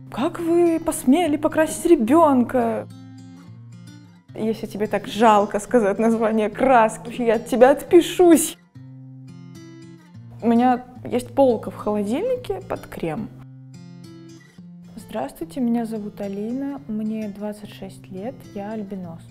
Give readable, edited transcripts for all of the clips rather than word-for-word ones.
Как вы посмели покрасить ребенка? Если тебе так жалко сказать название краски, я от тебя отпишусь. У меня есть полка в холодильнике под крем. Здравствуйте, меня зовут Алина, мне 26 лет, я альбинос.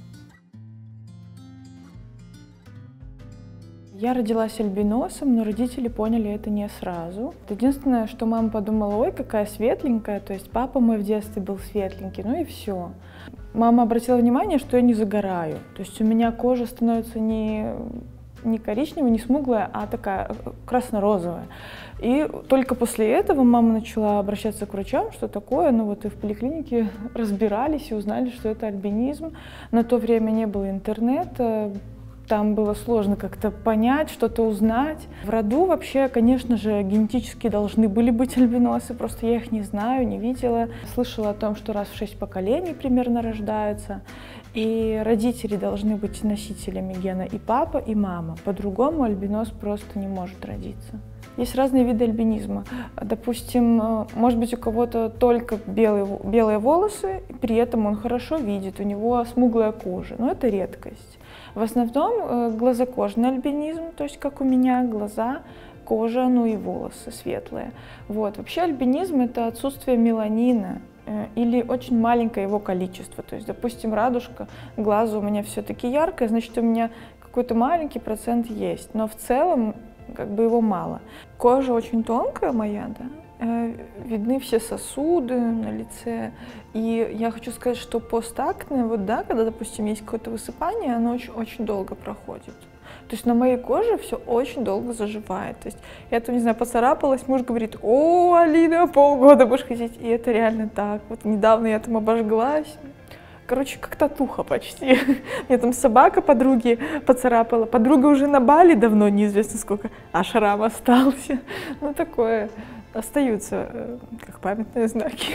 Я родилась альбиносом, но родители поняли это не сразу. Единственное, что мама подумала: ой, какая светленькая, то есть папа мой в детстве был светленький, ну и все. Мама обратила внимание, что я не загораю, то есть у меня кожа становится не коричневая, не смуглая, а такая красно-розовая. И только после этого мама начала обращаться к врачам, что такое, ну вот и в поликлинике разбирались и узнали, что это альбинизм. На то время не было интернета. Там было сложно как-то понять, что-то узнать. В роду вообще, конечно же, генетически должны были быть альбиносы, просто я их не знаю, не видела. Слышала о том, что раз в 6 поколений примерно рождаются, и родители должны быть носителями гена и папа, и мама. По-другому альбинос просто не может родиться. Есть разные виды альбинизма. Допустим, может быть, у кого-то только белые волосы, при этом он хорошо видит, у него смуглая кожа, но это редкость. В основном глазокожный альбинизм, то есть как у меня, глаза, кожа, ну и волосы светлые. Вот. Вообще альбинизм — это отсутствие меланина или очень маленькое его количество. То есть, допустим, радужка глаза у меня все-таки яркая, значит, у меня какой-то маленький процент есть, но в целом как бы его мало. Кожа очень тонкая моя, да. Видны все сосуды на лице. И я хочу сказать, что постакне, вот да, когда, допустим, есть какое-то высыпание, оно очень долго проходит. То есть на моей коже все очень долго заживает. То есть я там, не знаю, поцарапалась, муж говорит: о, Алина, полгода будешь ходить. И это реально так. Вот недавно я там обожглась. Короче, как татуха почти. Мне там собака подруги поцарапала. Подруга уже на Бали давно, неизвестно сколько, а шрам остался. Ну, такое. Остаются как памятные знаки.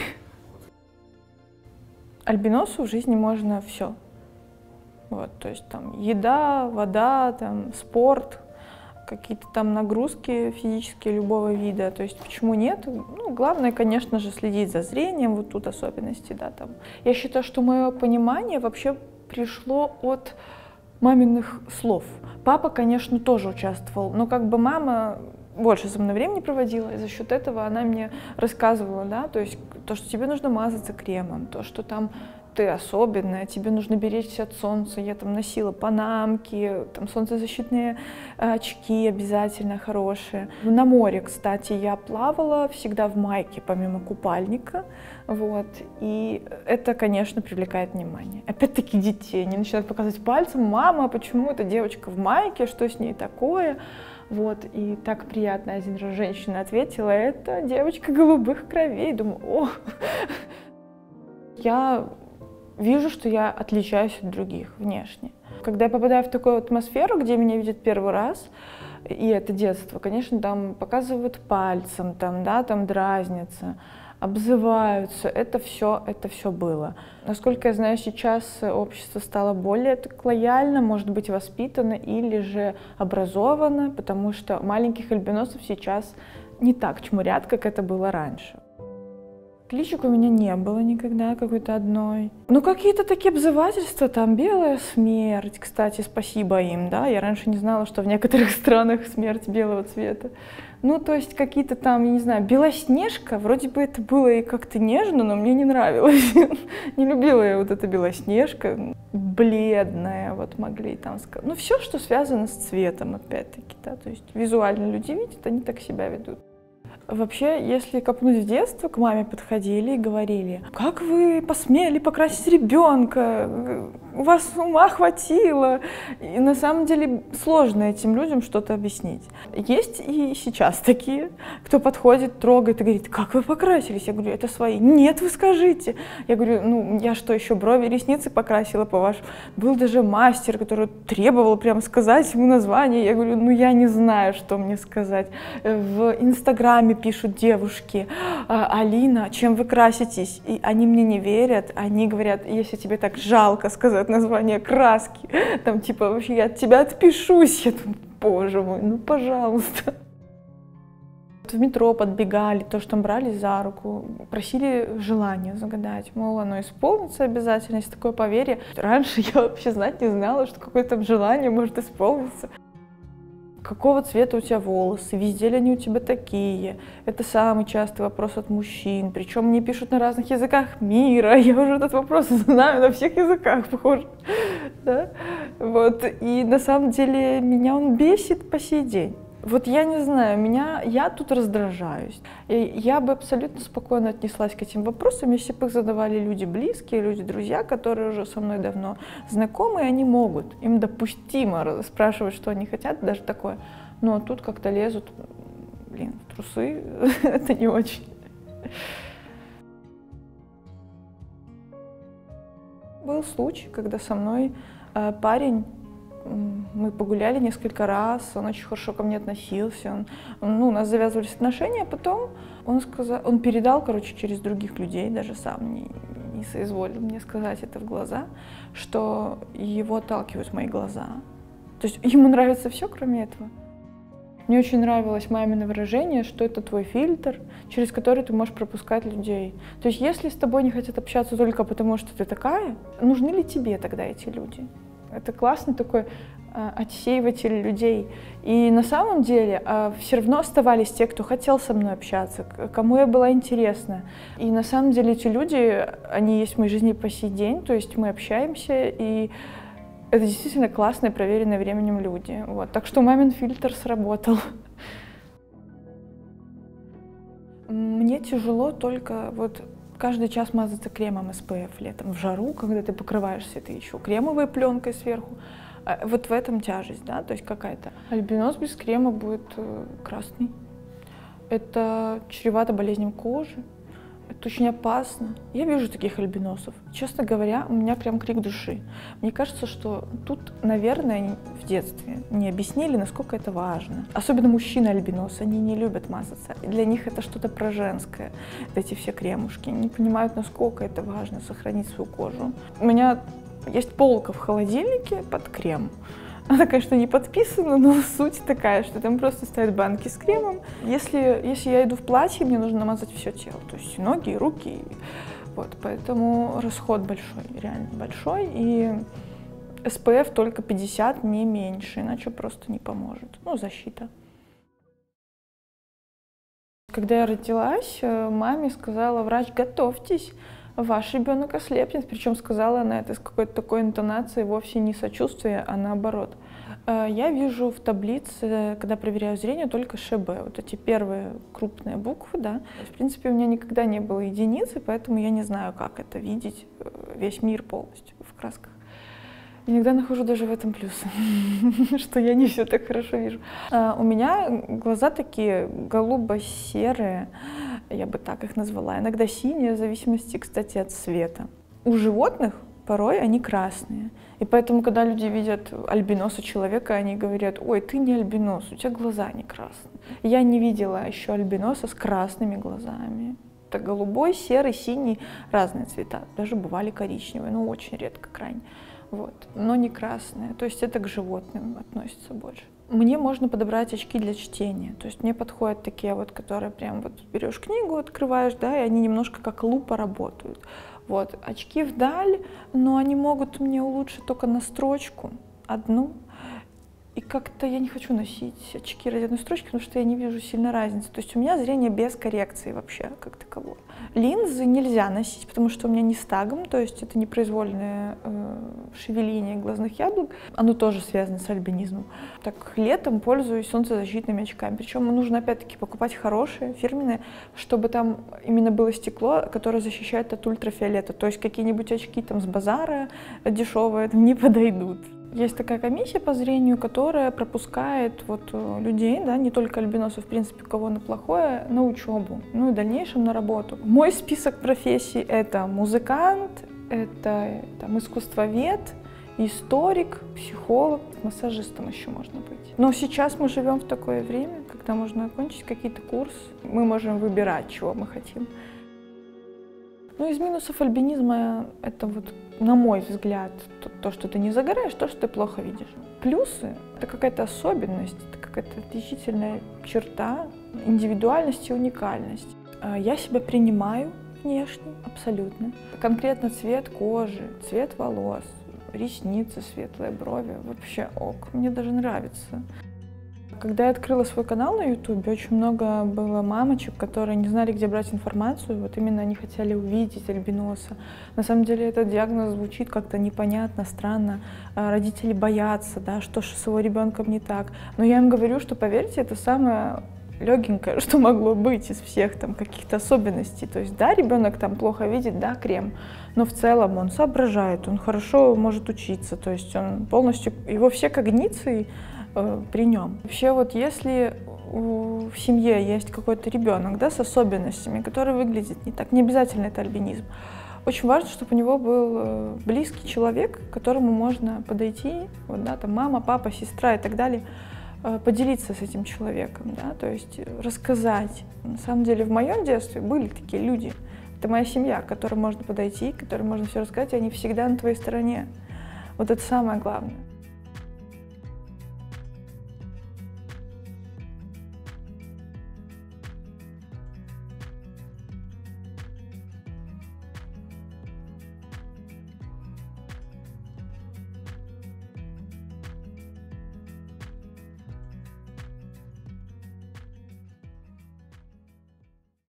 Альбиносу в жизни можно все. Вот, то есть там еда, вода, там, спорт, какие-то там нагрузки физические любого вида. То есть почему нет? Ну, главное, конечно же, следить за зрением, вот тут особенности, да, там. Я считаю, что мое понимание вообще пришло от маминых слов. Папа, конечно, тоже участвовал, но как бы мама больше со мной времени проводила, и за счет этого она мне рассказывала, да, то есть то, что тебе нужно мазаться кремом, то, что там ты особенная, тебе нужно беречься от солнца. Я там носила панамки, там солнцезащитные очки обязательно хорошие. На море, кстати, я плавала всегда в майке, помимо купальника, вот, и это, конечно, привлекает внимание. Опять-таки детей, они начинают показывать пальцем: мама, почему эта девочка в майке, что с ней такое? Вот, и так приятно один раз женщина ответила: это девочка голубых кровей. Думаю: о! Я вижу, что я отличаюсь от других внешне. Когда я попадаю в такую атмосферу, где меня видят первый раз, и это детство, конечно, там показывают пальцем, там, да, там дразнятся, обзываются, это все было. Насколько я знаю, сейчас общество стало более так лояльно, может быть, воспитано или же образовано, потому что маленьких альбиносов сейчас не так чмурят, как это было раньше. Кличек у меня не было никогда какой-то одной. Ну, какие-то такие обзывательства, там, белая смерть, кстати, спасибо им, да, я раньше не знала, что в некоторых странах смерть белого цвета. Ну, то есть какие-то там, я не знаю, Белоснежка, вроде бы это было и как-то нежно, но мне не нравилось. Не любила я вот эта Белоснежка, бледная, вот могли там сказать. Ну, все, что связано с цветом, опять-таки, да, то есть визуально люди видят, они так себя ведут. Вообще, если копнуть в детство, к маме подходили и говорили: как вы посмели покрасить ребенка, у вас ума хватило. И на самом деле сложно этим людям что-то объяснить. Есть и сейчас такие, кто подходит, трогает и говорит: как вы покрасились? Я говорю: это свои. Нет, вы скажите. Я говорю: ну, я что, еще брови, ресницы покрасила по-вашему? Был даже мастер, который требовал прямо сказать ему название. Я говорю: ну, я не знаю, что мне сказать. В Инстаграме пишут девушки: Алина, чем вы краситесь? И они мне не верят, они говорят: если тебе так жалко сказать название краски, там типа вообще я от тебя отпишусь. Я думаю: боже мой, ну пожалуйста. в метро подбегали, то, что там брали за руку, просили желание загадать, мол, оно исполнится обязательно, есть такое поверье. Раньше я вообще знать не знала, что какое-то желание может исполниться. Какого цвета у тебя волосы, везде ли они у тебя такие? Это самый частый вопрос от мужчин, причем мне пишут на разных языках мира, я уже этот вопрос знаю на всех языках, похоже. Да? Вот. И на самом деле меня он бесит по сей день. Вот я не знаю, я тут раздражаюсь. И я бы абсолютно спокойно отнеслась к этим вопросам, если бы их задавали люди близкие, люди, друзья, которые уже со мной давно знакомы, и они могут. Им допустимо спрашивать, что они хотят, даже такое. Но тут как-то лезут, в трусы, это не очень. Был случай, когда со мной парень, мы погуляли несколько раз, он очень хорошо ко мне относился, у нас завязывались отношения, а потом он передал, через других людей, даже сам не соизволил мне сказать это в глаза, что его отталкивают мои глаза. То есть ему нравится все, кроме этого. Мне очень нравилось мамино выражение, что это твой фильтр, через который ты можешь пропускать людей. То есть если с тобой не хотят общаться только потому, что ты такая, нужны ли тебе тогда эти люди? Это классный такой отсеиватель людей. И на самом деле все равно оставались те, кто хотел со мной общаться, кому я была интересна. И на самом деле эти люди, они есть в моей жизни по сей день, то есть мы общаемся, и это действительно классные, проверенные временем люди. Вот. Так что мамин фильтр сработал. Мне тяжело только каждый час мазаться кремом SPF летом в жару, когда ты покрываешься этой еще кремовой пленкой сверху. Вот в этом тяжесть, да, то есть какая-то. Альбинос без крема будет красный. Это чревато болезнью кожи. Это очень опасно. Я вижу таких альбиносов. Честно говоря, у меня прям крик души. Мне кажется, что тут, наверное, в детстве не объяснили, насколько это важно. Особенно мужчины-альбиносы, они не любят мазаться. Для них это что-то про женское, эти все кремушки. Не понимают, насколько это важно сохранить свою кожу. У меня есть полка в холодильнике под крем. Она, конечно, не подписана, но суть такая, что там просто стоят банки с кремом. Если я иду в платье, мне нужно намазать все тело, то есть ноги, и руки. Вот, поэтому расход большой, реально большой. И SPF только 50, не меньше, иначе просто не поможет. Защита. Когда я родилась, маме сказала врач: готовьтесь, ваш ребенок ослепнет. Причем сказала она это с какой-то такой интонацией, вовсе не сочувствия, а наоборот. Я вижу в таблице, когда проверяю зрение, только ШБ, вот эти первые крупные буквы, да. В принципе, у меня никогда не было единицы, поэтому я не знаю, как это видеть, весь мир полностью в красках. Иногда нахожу даже в этом плюс, что я не все так хорошо вижу. У меня глаза такие голубо-серые, я бы так их назвала, иногда синие, в зависимости, кстати, от цвета. У животных порой они красные, и поэтому, когда люди видят альбиноса человека, они говорят: ой, ты не альбинос, у тебя глаза не красные. Я не видела еще альбиноса с красными глазами. Это голубой, серый, синий, разные цвета, даже бывали коричневые, но очень редко, крайне. Вот, но не красные, то есть это к животным относится больше. Мне можно подобрать очки для чтения, то есть мне подходят такие которые прям берешь книгу, открываешь, да, и они немножко как лупа работают. Вот, очки вдаль, но они могут мне улучшить только на строчку одну. И как-то я не хочу носить очки ради одной строчки, потому что я не вижу сильно разницы. То есть у меня зрение без коррекции вообще, как таковой. Линзы нельзя носить, потому что у меня нистагм, то есть это непроизвольное шевеление глазных яблок. Оно тоже связано с альбинизмом. Так, летом пользуюсь солнцезащитными очками. Причем нужно опять-таки покупать хорошие, фирменные, чтобы там именно было стекло, которое защищает от ультрафиолета. То есть какие-нибудь очки там с базара дешевые не подойдут. Есть такая комиссия по зрению, которая пропускает людей, да, не только альбиносов, в принципе, у кого на плохое, на учебу, и в дальнейшем на работу. Мой список профессий — это музыкант, это искусствовед, историк, психолог, массажистом еще можно быть. Но сейчас мы живем в такое время, когда можно окончить какие-то курсы, мы можем выбирать, чего мы хотим. Ну, из минусов альбинизма это вот, на мой взгляд, то, что ты не загораешь, то, что ты плохо видишь. Плюсы — это какая-то особенность, это какая-то отличительная черта, индивидуальность и уникальность. Я себя принимаю внешне абсолютно. Конкретно цвет кожи, цвет волос, ресницы, светлые брови, вообще ок, мне даже нравится. Когда я открыла свой канал на YouTube, очень много было мамочек, которые не знали, где брать информацию, вот именно они хотели увидеть альбиноса. На самом деле этот диагноз звучит как-то непонятно, странно, родители боятся, да, что с его ребенком не так. Но я им говорю, что, поверьте, это самое легенькое, что могло быть из всех там каких-то особенностей. То есть, да, ребенок там плохо видит, да, крем, но в целом он соображает, он хорошо может учиться, то есть он полностью, его все когниции при нем. Вообще вот если в семье есть какой-то ребенок, да, с особенностями, который выглядит не так, не обязательно это альбинизм, очень важно, чтобы у него был близкий человек, к которому можно подойти, вот, да, там мама, папа, сестра и так далее, поделиться с этим человеком, да, то есть рассказать. На самом деле в моем детстве были такие люди. Это моя семья, к которой можно подойти, к которой можно все рассказать, и они всегда на твоей стороне. Вот это самое главное.